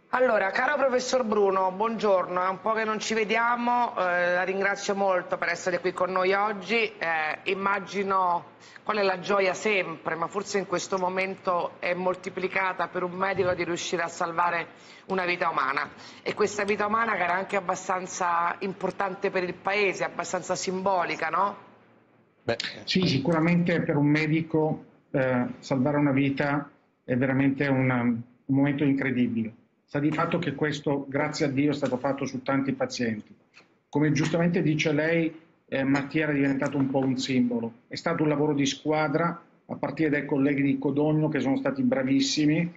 Allora, caro professor Bruno, buongiorno, è un po' che non ci vediamo, la ringrazio molto per essere qui con noi oggi. Immagino qual è la gioia sempre, ma forse in questo momento è moltiplicata per un medico di riuscire a salvare una vita umana. E questa vita umana che era anche abbastanza importante per il paese, abbastanza simbolica, no? Beh, Sì, sicuramente per un medico salvare una vita è veramente un momento incredibile. Sta di fatto che questo, grazie a Dio, è stato fatto su tanti pazienti. Come giustamente dice lei, Mattia era diventato un po' un simbolo. È stato un lavoro di squadra, a partire dai colleghi di Codogno che sono stati bravissimi,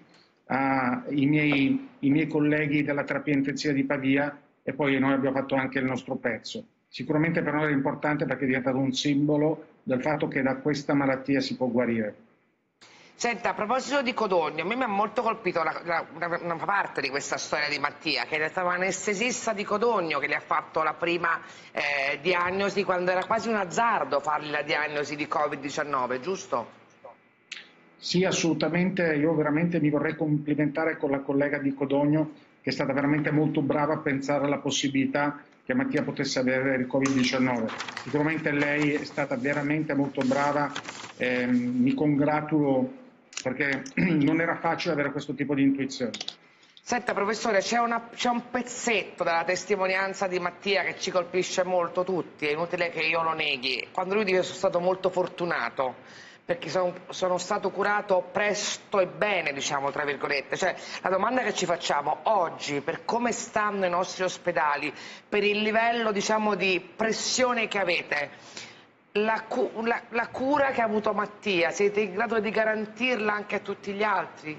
i miei colleghi della terapia intensiva di Pavia e poi noi abbiamo fatto anche il nostro pezzo. Sicuramente per noi era importante perché è diventato un simbolo del fatto che da questa malattia si può guarire. Senta, a proposito di Codogno, a me mi ha molto colpito una parte di questa storia di Mattia, che è stato un anestesista di Codogno che le ha fatto la prima diagnosi, quando era quasi un azzardo fargli la diagnosi di Covid-19, giusto? Sì, assolutamente, io veramente mi vorrei complimentare con la collega di Codogno che è stata veramente molto brava a pensare alla possibilità che Mattia potesse avere il Covid-19. Sicuramente lei è stata veramente molto brava, mi congratulo perché non era facile avere questo tipo di intuizione. Senta professore, c'è un pezzetto della testimonianza di Mattia che ci colpisce molto tutti, è inutile che io lo neghi, quando lui dice sono stato molto fortunato, perché sono stato curato presto e bene, diciamo tra virgolette. Cioè, la domanda che ci facciamo oggi, per come stanno i nostri ospedali, per il livello diciamo di pressione che avete, la cura che ha avuto Mattia, siete in grado di garantirla anche a tutti gli altri?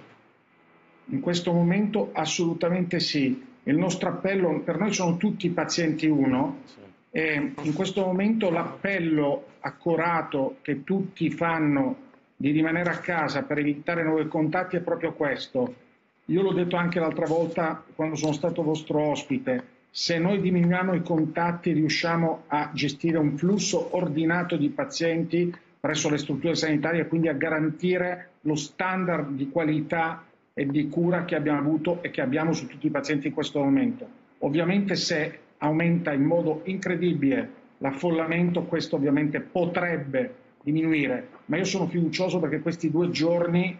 In questo momento assolutamente sì. Il nostro appello, per noi sono tutti pazienti 1, e in questo momento l'appello accorato che tutti fanno di rimanere a casa per evitare nuovi contatti è proprio questo. Io l'ho detto anche l'altra volta quando sono stato vostro ospite, se noi diminuiamo i contatti riusciamo a gestire un flusso ordinato di pazienti presso le strutture sanitarie e quindi a garantire lo standard di qualità e di cura che abbiamo avuto e che abbiamo su tutti i pazienti in questo momento. Ovviamente se aumenta in modo incredibile l'affollamento, questo ovviamente potrebbe diminuire, ma io sono fiducioso perché questi 2 giorni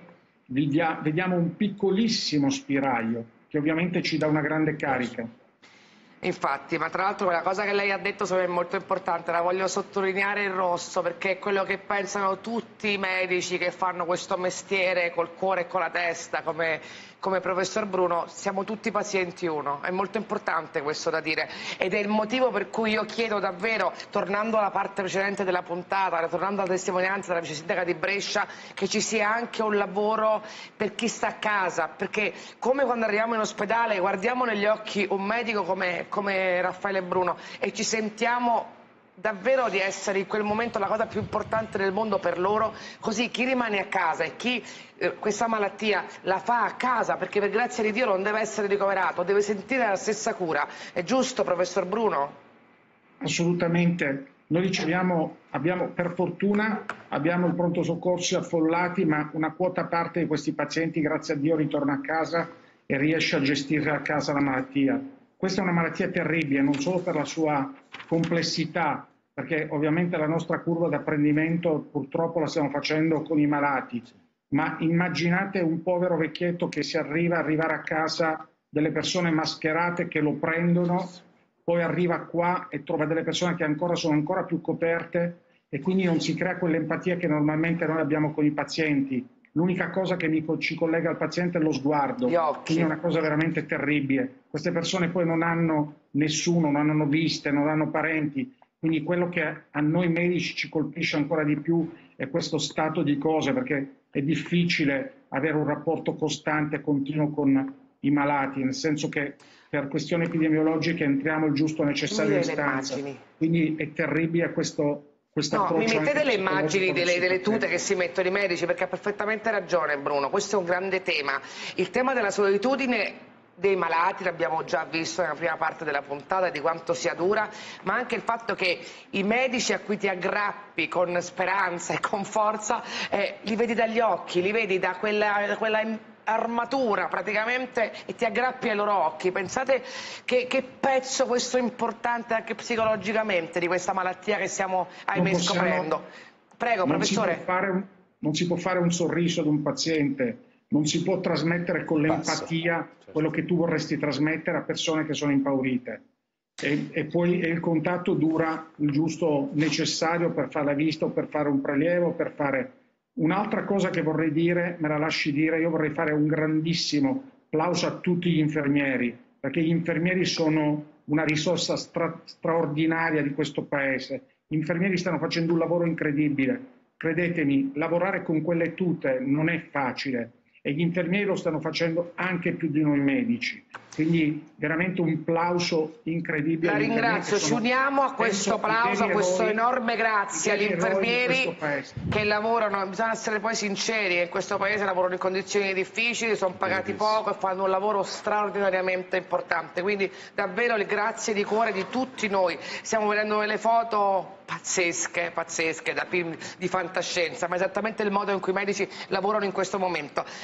vediamo un piccolissimo spiraglio che ovviamente ci dà una grande carica. Infatti, ma tra l'altro quella cosa che lei ha detto è molto importante, la voglio sottolineare in rosso perché è quello che pensano tutti i medici che fanno questo mestiere col cuore e con la testa, come professor Bruno, siamo tutti pazienti 1, è molto importante questo da dire ed è il motivo per cui io chiedo davvero, tornando alla parte precedente della puntata, tornando alla testimonianza della vice sindaca di Brescia, che ci sia anche un lavoro per chi sta a casa, perché come quando arriviamo in ospedale guardiamo negli occhi un medico come Raffaele Bruno e ci sentiamo davvero di essere in quel momento la cosa più importante del mondo per loro, così chi rimane a casa e chi questa malattia la fa a casa, perché per grazia di Dio non deve essere ricoverato, deve sentire la stessa cura. È giusto, professor Bruno? Assolutamente. Noi riceviamo, per fortuna, abbiamo il pronto soccorsi affollati, ma una quota parte di questi pazienti, grazie a Dio, ritorna a casa e riesce a gestire a casa la malattia. Questa è una malattia terribile, non solo per la sua complessità, perché ovviamente la nostra curva d'apprendimento purtroppo la stiamo facendo con i malati, ma immaginate un povero vecchietto che si arrivare a casa delle persone mascherate che lo prendono, poi arriva qua e trova delle persone che sono ancora più coperte e quindi non si crea quell'empatia che normalmente noi abbiamo con i pazienti. L'unica cosa che ci collega al paziente è lo sguardo, quindi è una cosa veramente terribile. Queste persone poi non hanno nessuno, non hanno viste, non hanno parenti, quindi quello che a noi medici ci colpisce ancora di più è questo stato di cose, perché è difficile avere un rapporto costante e continuo con i malati, nel senso che per questioni epidemiologiche entriamo il giusto necessario in stanza, quindi è terribile questo No, mi mettete le immagini delle tute che si mettono i medici, perché ha perfettamente ragione Bruno, questo è un grande tema. Il tema della solitudine dei malati l'abbiamo già visto nella prima parte della puntata, di quanto sia dura, ma anche il fatto che i medici a cui ti aggrappi con speranza e con forza, li vedi dagli occhi, li vedi da quella armatura praticamente e ti aggrappi ai loro occhi. Pensate che pezzo questo importante anche psicologicamente di questa malattia che stiamo, ahimè, scoprendo. Prego, professore. Non si può fare un sorriso ad un paziente, non si può trasmettere con l'empatia quello che tu vorresti trasmettere a persone che sono impaurite. E poi il contatto dura il giusto necessario per fare la vista o per fare un prelievo, per fare... Un'altra cosa che vorrei dire, me la lasci dire, io vorrei fare un grandissimo applauso a tutti gli infermieri, perché gli infermieri sono una risorsa straordinaria di questo paese. Gli infermieri stanno facendo un lavoro incredibile. Credetemi, lavorare con quelle tute non è facile e gli infermieri lo stanno facendo anche più di noi medici. Quindi veramente un plauso incredibile. La ringrazio, ci uniamo a questo applauso, a questo enorme grazie agli infermieri che lavorano, bisogna essere poi sinceri, in questo paese lavorano in condizioni difficili, sono pagati poco e fanno un lavoro straordinariamente importante, quindi davvero il grazie di cuore di tutti noi. Stiamo vedendo delle foto pazzesche da film di fantascienza, ma esattamente il modo in cui i medici lavorano in questo momento.